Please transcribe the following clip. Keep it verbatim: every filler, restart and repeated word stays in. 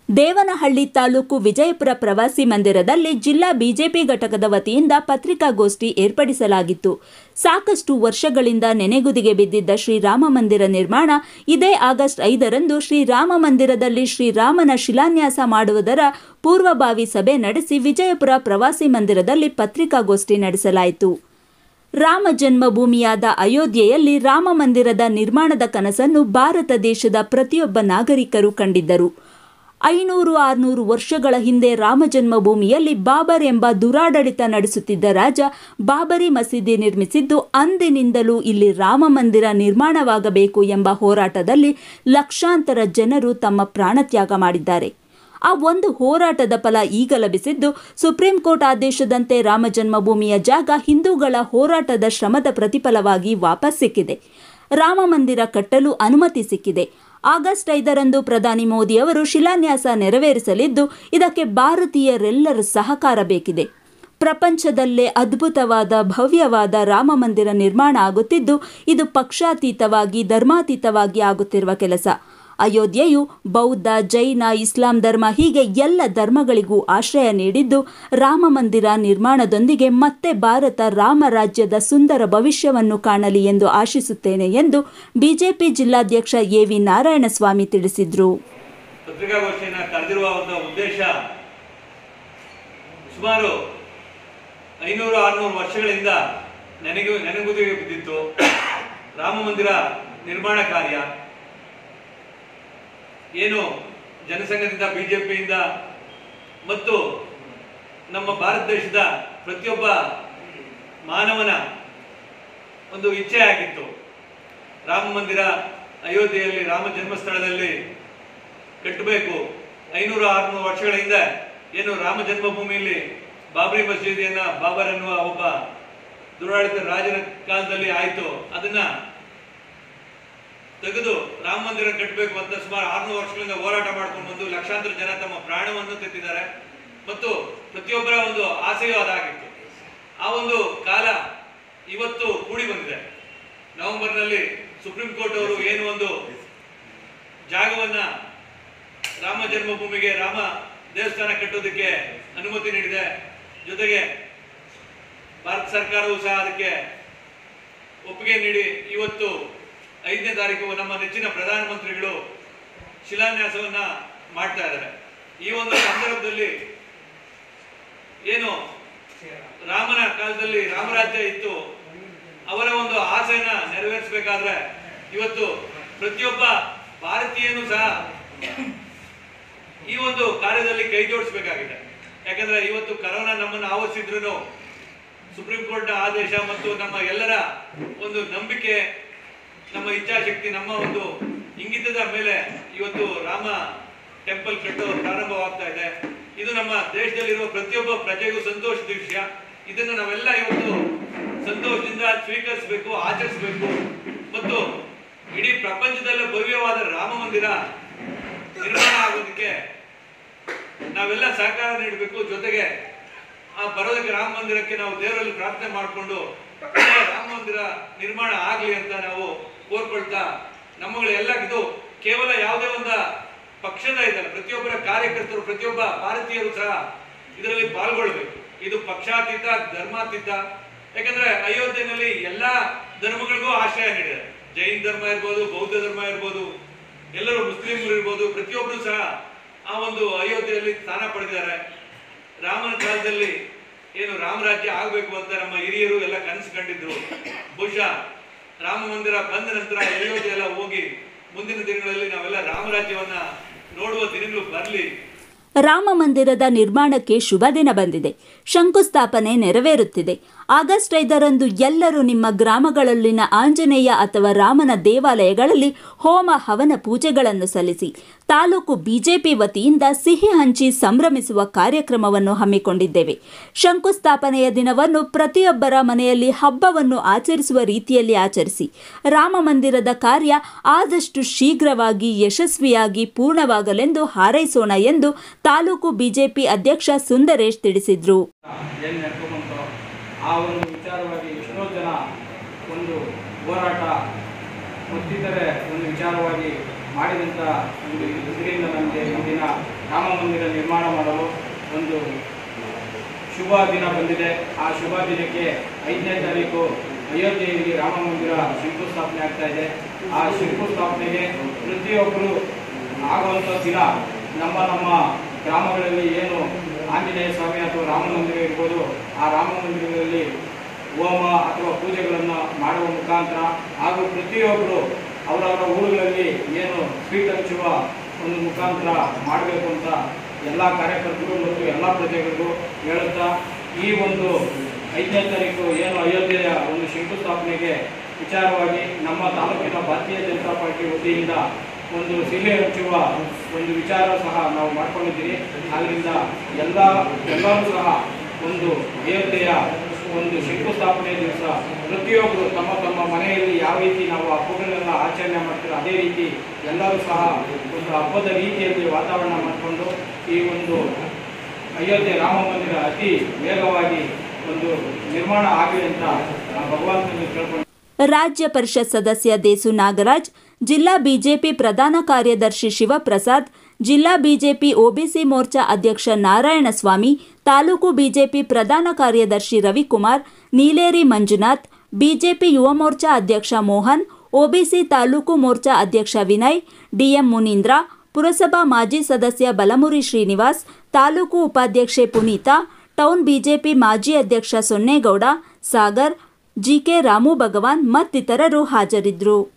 ದೇವನಹಳ್ಳಿ ತಾಲೂಕು ವಿಜಯಪುರ ಪ್ರವಾಸಿ ಮಂದಿರದಲ್ಲಿ ಜಿಲ್ಲಾ ಬಿಜೆಪಿ ಘಟಕದ ವತಿಯಿಂದ ಪತ್ರಿಕಾಗೋಷ್ಠಿ ಏರ್ಪಡಿಸಲಾಗಿತ್ತು. ಸಾಕಷ್ಟು ವರ್ಷಗಳಿಂದ ನೆನೆಗುದಿಗೆ ಬಿದ್ದಿದ್ದ ಶ್ರೀರಾಮ ಮಂದಿರ ನಿರ್ಮಾಣ ಇದೇ ಆಗಸ್ಟ್ ಐದರಂದು ಶ್ರೀರಾಮ ಮಂದಿರದಲ್ಲಿ ಶ್ರೀರಾಮನ ಶಿಲಾನ್ಯಾಸ ಮಾಡುವುದರ ಪೂರ್ವಭಾವಿ ಸಭೆ ನಡೆಸಿ ವಿಜಯಪುರ ಪ್ರವಾಸಿ ಮಂದಿರದಲ್ಲಿ ಪತ್ರಿಕಾಗೋಷ್ಠಿ ನಡೆಸಲಾಯಿತು. ರಾಮ ಜನ್ಮಭೂಮಿಯಾದ ಅಯೋಧ್ಯೆಯಲ್ಲಿ ರಾಮ ಮಂದಿರದ ನಿರ್ಮಾಣದ ಕನಸನ್ನು ಭಾರತ ದೇಶದ ಪ್ರತಿಯೊಬ್ಬ ನಾಗರಿಕರು ಕಂಡಿದ್ದರು. ಐನೂರು ಆರುನೂರು ವರ್ಷಗಳ ಹಿಂದೆ ರಾಮ ಜನ್ಮಭೂಮಿಯಲ್ಲಿ ಬಾಬರ್ ಎಂಬ ದುರಾಡಳಿತ ನಡೆಸುತ್ತಿದ್ದ ರಾಜ ಬಾಬರಿ ಮಸೀದಿ ನಿರ್ಮಿಸಿದ್ದು, ಅಂದಿನಿಂದಲೂ ಇಲ್ಲಿ ರಾಮ ಮಂದಿರ ನಿರ್ಮಾಣವಾಗಬೇಕು ಎಂಬ ಹೋರಾಟದಲ್ಲಿ ಲಕ್ಷಾಂತರ ಜನರು ತಮ್ಮ ಪ್ರಾಣತ್ಯಾಗ ಮಾಡಿದ್ದಾರೆ. ಆ ಒಂದು ಹೋರಾಟದ ಫಲ ಈಗ ಲಭಿಸಿದ್ದು, ಸುಪ್ರೀಂ ಕೋರ್ಟ್ ಆದೇಶದಂತೆ ರಾಮ ಜನ್ಮಭೂಮಿಯ ಜಾಗ ಹಿಂದೂಗಳ ಹೋರಾಟದ ಶ್ರಮದ ಪ್ರತಿಫಲವಾಗಿ ವಾಪಸ್ ಸಿಕ್ಕಿದೆ. ರಾಮ ಮಂದಿರ ಕಟ್ಟಲು ಅನುಮತಿ ಸಿಕ್ಕಿದೆ. ಆಗಸ್ಟ್ ಐದರಂದು ಪ್ರಧಾನಿ ಮೋದಿ ಅವರು ಶಿಲಾನ್ಯಾಸ ನೆರವೇರಿಸಲಿದ್ದು, ಇದಕ್ಕೆ ಭಾರತೀಯರೆಲ್ಲರ ಸಹಕಾರ ಬೇಕಿದೆ. ಪ್ರಪಂಚದಲ್ಲೇ ಅದ್ಭುತವಾದ ಭವ್ಯವಾದ ರಾಮ ಮಂದಿರ ನಿರ್ಮಾಣ ಆಗುತ್ತಿದ್ದು, ಇದು ಪಕ್ಷಾತೀತವಾಗಿ ಧರ್ಮಾತೀತವಾಗಿ ಆಗುತ್ತಿರುವ ಕೆಲಸ. ಅಯೋಧ್ಯೆಯು ಬೌದ್ಧ, ಜೈನ, ಇಸ್ಲಾಂ ಧರ್ಮ ಹೀಗೆ ಎಲ್ಲ ಧರ್ಮಗಳಿಗೂ ಆಶ್ರಯ ನೀಡಿದ್ದು, ರಾಮ ಮಂದಿರ ನಿರ್ಮಾಣದೊಂದಿಗೆ ಮತ್ತೆ ಭಾರತ ರಾಮ ರಾಜ್ಯದ ಸುಂದರ ಭವಿಷ್ಯವನ್ನು ಕಾಣಲಿ ಎಂದು ಆಶಿಸುತ್ತೇನೆ ಎಂದು ಬಿಜೆಪಿ ಜಿಲ್ಲಾಧ್ಯಕ್ಷ ಎ ವಿ ನಾರಾಯಣಸ್ವಾಮಿ ತಿಳಿಸಿದರು. ಪತ್ರಿಕಾಗೋಷ್ಠಿಯನ್ನು ಕರೆದಿರುವ ಒಂದು ಉದ್ದೇಶ, ಸುಮಾರು ಐನೂರು ಆರುನೂರು ವರ್ಷಗಳಿಂದ ನೆನೆಗು ನೆನೆಗುದಿಗೆ ಬಿದ್ದಿತ್ತು ರಾಮ ಮಂದಿರ ನಿರ್ಮಾಣ ಕಾರ್ಯ. ಏನು ಜನಸಂಘದಿಂದ, ಬಿಜೆಪಿಯಿಂದ ಮತ್ತು ನಮ್ಮ ಭಾರತ ದೇಶದ ಪ್ರತಿಯೊಬ್ಬ ಮಾನವನ ಒಂದು ಇಚ್ಛೆ ಆಗಿತ್ತು. ರಾಮ ಮಂದಿರ ಅಯೋಧ್ಯೆಯಲ್ಲಿ ರಾಮ ಜನ್ಮಸ್ಥಳದಲ್ಲಿ ಕಟ್ಟಬೇಕು. ಐನೂರು ಆರುನೂರು ವರ್ಷಗಳಿಂದ ಏನು ರಾಮ ಜನ್ಮಭೂಮಿಯಲ್ಲಿ ಬಾಬರಿ ಮಸೀದಿಯನ್ನ ಬಾಬರ್ ಎನ್ನುವ ಒಬ್ಬ ದುರಾಡಳಿತ ರಾಜನ ಕಾಲದಲ್ಲಿ ಆಯಿತು, ಅದನ್ನ ತೆಗೆದು ರಾಮ ಮಂದಿರ ಕಟ್ಟಬೇಕು ಅಂತ ಸುಮಾರು ಆರ್ನೂರು ವರ್ಷಗಳಿಂದ ಹೋರಾಟ ಮಾಡ್ಕೊಂಡು ಬಂದು ಲಕ್ಷಾಂತರ ಜನ ತಮ್ಮ ಪ್ರಾಣವನ್ನು ತೆತ್ತಿದ್ದಾರೆ ಮತ್ತು ಪ್ರತಿಯೊಬ್ಬರ ಒಂದು ಆಸೆಯೂ ಅದಾಗಿತ್ತು. ಆ ಒಂದು ಕಾಲ ಇವತ್ತು ಕೂಡಿ ಬಂದಿದೆ. ನವೆಂಬರ್ನಲ್ಲಿ ಸುಪ್ರೀಂ ಕೋರ್ಟ್ ಅವರು ಏನು ಒಂದು ಜಾಗವನ್ನ ರಾಮ ಜನ್ಮಭೂಮಿಗೆ ರಾಮ ದೇವಸ್ಥಾನ ಕಟ್ಟೋದಕ್ಕೆ ಅನುಮತಿ ನೀಡಿದೆ. ಜೊತೆಗೆ ಭಾರತ ಸರ್ಕಾರವೂ ಸಹ ಅದಕ್ಕೆ ಒಪ್ಪಿಗೆ ನೀಡಿ ಇವತ್ತು ಐದನೇ ತಾರೀಕು ನಮ್ಮ ನೆಚ್ಚಿನ ಪ್ರಧಾನಮಂತ್ರಿಗಳು ಶಿಲಾನ್ಯಾಸವನ್ನ ಮಾಡ್ತಾ ಇದ್ದಾರೆ. ಈ ಒಂದು ಸಂದರ್ಭದಲ್ಲಿ ಏನು ರಾಮನ ಕಾಲದಲ್ಲಿ ರಾಮರಾಜ್ಯ ಇತ್ತು, ಅವರ ಒಂದು ಆಸೆನ ನೆರವೇರಿಸಬೇಕಾದ್ರೆ ಇವತ್ತು ಪ್ರತಿಯೊಬ್ಬ ಭಾರತೀಯನೂ ಸಹ ಈ ಒಂದು ಕಾರ್ಯದಲ್ಲಿ ಕೈ ಜೋಡಿಸಬೇಕಾಗಿದೆ. ಯಾಕಂದ್ರೆ ಇವತ್ತು ಕರೋನಾ ನಮ್ಮನ್ನು ಆವರಿಸಿದ್ರು ಸುಪ್ರೀಂ ಕೋರ್ಟ್ ಆದೇಶ ಮತ್ತು ನಮ್ಮ ಎಲ್ಲರ ಒಂದು ನಂಬಿಕೆ, ನಮ್ಮ ಇಚ್ಛಾಶಕ್ತಿ, ನಮ್ಮ ಒಂದು ಇಂಗಿತದ ಮೇಲೆ ಇವತ್ತು ರಾಮ ಟೆಂಪಲ್ ಕಟ್ಟೋ ಪ್ರಾರಂಭವಾಗ್ತಾ ಇದೆ. ಇದು ನಮ್ಮ ದೇಶದಲ್ಲಿರುವ ಪ್ರತಿಯೊಬ್ಬ ಪ್ರಜೆಗೂ ಸಂತೋಷದ ವಿಷಯ. ಇದನ್ನು ನಾವೆಲ್ಲ ಇವತ್ತು ಸಂತೋಷದಿಂದ ಸ್ವೀಕರಿಸಬೇಕು, ಆಚರಿಸಬೇಕು ಮತ್ತು ಇಡೀ ಪ್ರಪಂಚದಲ್ಲೇ ಭವ್ಯವಾದ ರಾಮ ಮಂದಿರ ನಿರ್ಮಾಣ ಆಗೋದಕ್ಕೆ ನಾವೆಲ್ಲ ಸಹಕಾರ ನೀಡಬೇಕು. ಜೊತೆಗೆ ಆ ಬರೋದಕ್ಕೆ ರಾಮ ಮಂದಿರಕ್ಕೆ ನಾವು ದೇವರಲ್ಲಿ ಪ್ರಾರ್ಥನೆ ಮಾಡಿಕೊಂಡು ರಾಮ ಮಂದಿರ ನಿರ್ಮಾಣ ಆಗಲಿ ಅಂತ ನಾವು ಕೋರ್ಕೊಳ್ತಾ, ನಮ್ಮಗಳೆಲ್ಲ ಇದು ಕೇವಲ ಯಾವುದೇ ಒಂದು ಪಕ್ಷದ ಇದಲ್ಲ, ಪ್ರತಿಯೊಬ್ಬರ ಕಾರ್ಯಕರ್ತರು, ಪ್ರತಿಯೊಬ್ಬ ಭಾರತೀಯರು ಸಹ ಇದರಲ್ಲಿ ಪಾಲ್ಗೊಳ್ಬೇಕು. ಇದು ಪಕ್ಷಾತೀತ, ಧರ್ಮಾತೀತ. ಯಾಕಂದ್ರೆ ಅಯೋಧ್ಯೆಯಲ್ಲಿ ಎಲ್ಲಾ ಧರ್ಮಗಳಿಗೂ ಆಶ್ರಯ ನೀಡಿದೆ. ಜೈನ ಧರ್ಮ ಇರ್ಬೋದು, ಬೌದ್ಧ ಧರ್ಮ ಇರ್ಬೋದು, ಎಲ್ಲರೂ ಮುಸ್ಲಿಮರು ಇರ್ಬೋದು, ಪ್ರತಿಯೊಬ್ಬರು ಸಹ ಆ ಒಂದು ಅಯೋಧ್ಯೆಯಲ್ಲಿ ಸ್ಥಾನ ಪಡೆದಿದ್ದಾರೆ. ರಾಮನ ಕಾಲದಲ್ಲಿ ಏನು ರಾಮರಾಜ್ಯ ಆಗಬೇಕು ಅಂತ ನಮ್ಮ ಹಿರಿಯರು ಎಲ್ಲ ಕನಸು ಕಂಡಿದ್ರು. ಬಹುಶಃ ರಾಮ ಮಂದಿರ ಬಂದ ನಂತರ ಅಯೋಧ್ಯೆ ಎಲ್ಲ ಹೋಗಿ ಮುಂದಿನ ದಿನಗಳಲ್ಲಿ ನಾವೆಲ್ಲ ರಾಮರಾಜ್ಯವನ್ನ ನೋಡುವ ದಿನಗಳು ಬರಲಿ. ರಾಮ ಮಂದಿರದ ನಿರ್ಮಾಣಕ್ಕೆ ಶುಭ ದಿನ ಬಂದಿದೆ. ಶಂಕುಸ್ಥಾಪನೆ ನೆರವೇರುತ್ತಿದೆ. ಆಗಸ್ಟ್ ಐದರಂದು ಎಲ್ಲರೂ ನಿಮ್ಮ ಗ್ರಾಮಗಳಲ್ಲಿನ ಆಂಜನೇಯ ಅಥವಾ ರಾಮನ ದೇವಾಲಯಗಳಲ್ಲಿ ಹೋಮ ಹವನ ಪೂಜೆಗಳನ್ನು ಸಲ್ಲಿಸಿ ತಾಲೂಕು ಬಿಜೆಪಿ ವತಿಯಿಂದ ಸಿಹಿ ಹಂಚಿ ಸಂಭ್ರಮಿಸುವ ಕಾರ್ಯಕ್ರಮವನ್ನು ಹಮ್ಮಿಕೊಂಡಿದ್ದೇವೆ. ಶಂಕುಸ್ಥಾಪನೆಯ ದಿನವನ್ನು ಪ್ರತಿಯೊಬ್ಬರ ಮನೆಯಲ್ಲಿ ಹಬ್ಬವನ್ನು ಆಚರಿಸುವ ರೀತಿಯಲ್ಲಿ ಆಚರಿಸಿ ರಾಮ ಮಂದಿರದ ಕಾರ್ಯ ಆದಷ್ಟು ಶೀಘ್ರವಾಗಿ ಯಶಸ್ವಿಯಾಗಿ ಪೂರ್ಣವಾಗಲೆಂದು ಹಾರೈಸೋಣ ಎಂದು ತಾಲೂಕು ಬಿಜೆಪಿ ಅಧ್ಯಕ್ಷ ಸುಂದರೇಶ್ ತಿಳಿಸಿದರು. ಆ ಒಂದು ವಿಚಾರವಾಗಿ ಎಷ್ಟೋ ಜನ ಒಂದು ಹೋರಾಟ ಮತ್ತಿತರೆ ಒಂದು ವಿಚಾರವಾಗಿ ಮಾಡಿದಂಥ ಒಂದು ಇದರಿಂದ ನಮಗೆ ಇಂದಿನ ರಾಮ ಮಂದಿರ ನಿರ್ಮಾಣ ಮಾಡಲು ಒಂದು ಶುಭ ದಿನ ಬಂದಿದೆ. ಆ ಶುಭ ದಿನಕ್ಕೆ ಐದನೇ ತಾರೀಕು ಅಯೋಧ್ಯೆಯಲ್ಲಿ ರಾಮ ಮಂದಿರ ಶಂಕುಸ್ಥಾಪನೆ ಆಗ್ತಾ ಇದೆ. ಆ ಶಂಕುಸ್ಥಾಪನೆಗೆ ಪ್ರತಿಯೊಬ್ಬರು ಆಗುವಂಥ ದಿನ ನಮ್ಮ ನಮ್ಮ ಗ್ರಾಮಗಳಲ್ಲಿ ಏನು ಆಂಜನೇಯ ಸ್ವಾಮಿ ಅಥವಾ ರಾಮ ಮಂದಿರ ಇರ್ಬೋದು, ಆ ರಾಮ ಮಂದಿರಗಳಲ್ಲಿ ಹೋಮ ಅಥವಾ ಪೂಜೆಗಳನ್ನು ಮಾಡುವ ಮುಖಾಂತರ ಹಾಗೂ ಪ್ರತಿಯೊಬ್ಬರು ಅವರವರ ಊರುಗಳಲ್ಲಿ ಏನು ಸ್ವೀಟ್ ಹಂಚುವ ಒಂದು ಮುಖಾಂತರ ಮಾಡಬೇಕು ಅಂತ ಎಲ್ಲ ಕಾರ್ಯಕರ್ತರು ಮತ್ತು ಎಲ್ಲ ಪ್ರಜೆಗಳಿಗೂ ಹೇಳುತ್ತಾ, ಈ ಒಂದು ಐದನೇ ತಾರೀಕು ಏನು ಅಯೋಧ್ಯೆಯ ಒಂದು ಶಂಕುಸ್ಥಾಪನೆಗೆ ವಿಚಾರವಾಗಿ ನಮ್ಮ ತಾಲೂಕಿನ ಭಾರತೀಯ ಜನತಾ ಪಾರ್ಟಿ ವತಿಯಿಂದ ಒಂದು ಸಿಹಿ ಹಂಚುವ ಒಂದು ವಿಚಾರ ಸಹ ನಾವು ಮಾಡ್ಕೊಂಡಿದ್ದೀವಿ. ಆದ್ದರಿಂದ ಎಲ್ಲ ಎಲ್ಲರೂ ಸಹ ಒಂದು ಅಯೋಧ್ಯೆಯ ಒಂದು ಶಂಕುಸ್ಥಾಪನೆ ದಿವಸ ಪ್ರತಿಯೊಬ್ಬರು ತಮ್ಮ ತಮ್ಮ ಮನೆಯಲ್ಲಿ ಯಾವ ರೀತಿ ನಾವು ಹಬ್ಬಗಳನ್ನೆಲ್ಲ ಆಚರಣೆ ಮಾಡ್ತೀರೋ ಅದೇ ರೀತಿ ಎಲ್ಲರೂ ಸಹ ಒಂದು ಹಬ್ಬದ ರೀತಿಯಲ್ಲಿ ವಾತಾವರಣ ಮಾಡಿಕೊಂಡು ಈ ಒಂದು ಅಯೋಧ್ಯೆ ರಾಮ ಮಂದಿರ ಅತಿ ವೇಗವಾಗಿ ಒಂದು ನಿರ್ಮಾಣ ಆಗಲಿ ಅಂತ ಭಗವಂತನಿಗೆ ಕೇಳ್ಕೊಂಡು. ರಾಜ್ಯ ಪರಿಷತ್ ಸದಸ್ಯ ದೇಸು ನಾಗರಾಜ್, ಜಿಲ್ಲಾ ಬಿಜೆಪಿ ಪ್ರಧಾನ ಕಾರ್ಯದರ್ಶಿ ಶಿವಪ್ರಸಾದ್, ಜಿಲ್ಲಾ ಬಿಜೆಪಿ ಒಬಿಸಿ ಮೋರ್ಚಾ ಅಧ್ಯಕ್ಷ ನಾರಾಯಣಸ್ವಾಮಿ, ತಾಲೂಕು ಬಿಜೆಪಿ ಪ್ರಧಾನ ಕಾರ್ಯದರ್ಶಿ ರವಿಕುಮಾರ್, ನೀಲೇರಿ ಮಂಜುನಾಥ್, ಬಿಜೆಪಿ ಯುವ ಮೋರ್ಚಾ ಅಧ್ಯಕ್ಷ ಮೋಹನ್, ಒಬಿಸಿ ತಾಲೂಕು ಮೋರ್ಚಾ ಅಧ್ಯಕ್ಷ ವಿನಯ್, ಡಿಎಂ ಮುನೀಂದ್ರ, ಪುರಸಭಾ ಮಾಜಿ ಸದಸ್ಯ ಬಲಮುರಿ ಶ್ರೀನಿವಾಸ್, ತಾಲೂಕು ಉಪಾಧ್ಯಕ್ಷೆ ಪುನೀತಾ, ಟೌನ್ ಬಿಜೆಪಿ ಮಾಜಿ ಅಧ್ಯಕ್ಷ ಸೊನ್ನೇಗೌಡ, ಸಾಗರ್, ಜಿಕೆ ರಾಮು ಭಗವಾನ್ ಮತ್ತಿತರರು ಹಾಜರಿದ್ದರು.